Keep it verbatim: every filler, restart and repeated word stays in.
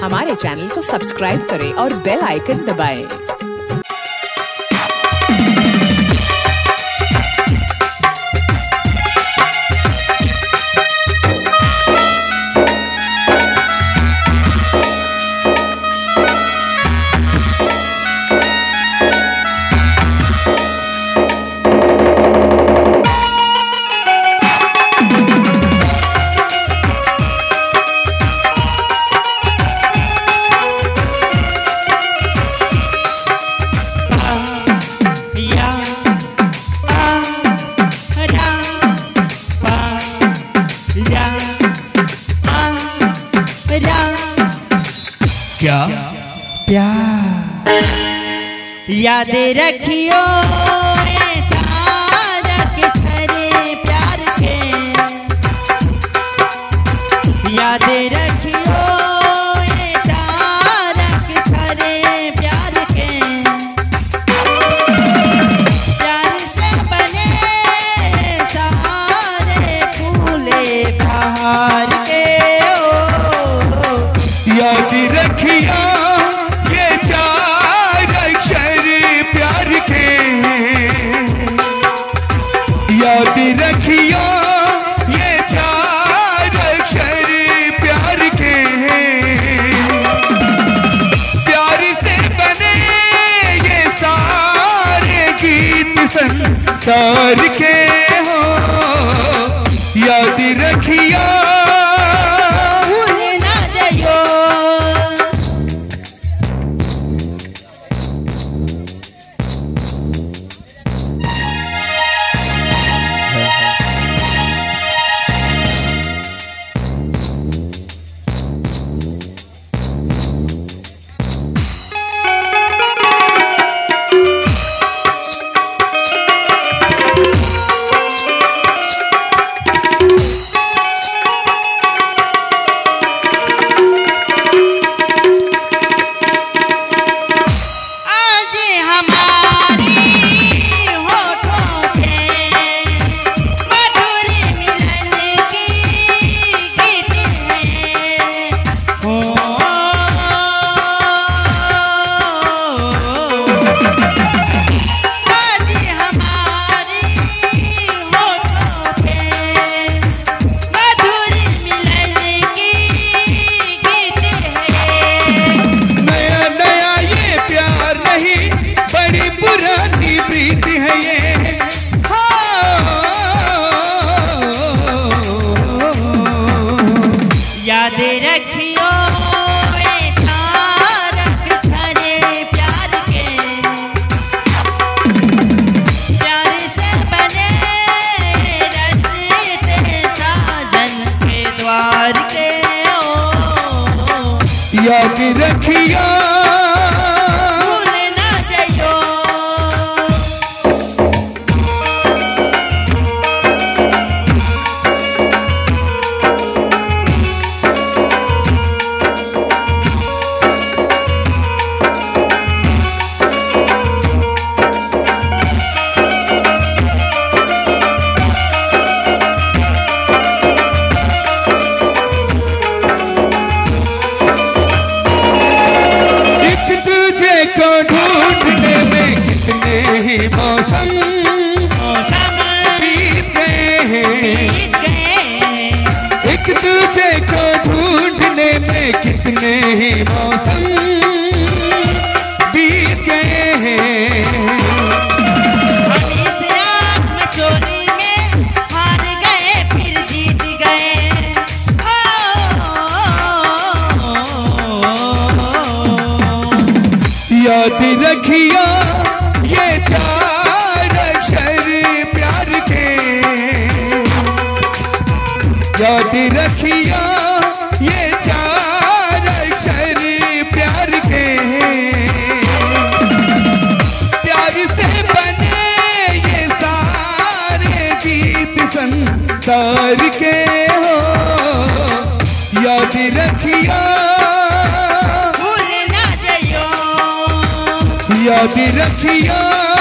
हमारे चैनल को सब्सक्राइब करें और बेल आइकन दबाएं। क्या प्यार याद रखियो चारक छरे प्यार के, याद रखियो चारक छरे प्यार के, प्यार से बने सारे फूले बहार के। याद रखिया ये चार अक्षर प्यार के, याद रखिया ये चार अक्षर प्यार के, प्यार से बने ये सारे गीत संसार के हो। याद रखिया याद रखियो चारक छरे प्यार के, प्यार से बने रस्ते साजन के द्वार के। ओ याद रखिया भूल ना जाइयो। को ढूंढने में कितने ही मौसम बीत गए हैं, एक दूजे को ढूंढने में कितने ही मौसम बीत गए हैं। चोरी में हार गए फिर जीत गए। याद रखिया ये चार अक्षर प्यार के, याद रखिया ये चार अक्षर प्यार के, प्यार से बने ये सारे गीत संसार के हो। याद रखिया भूल ना जाइयो। याद रखिया।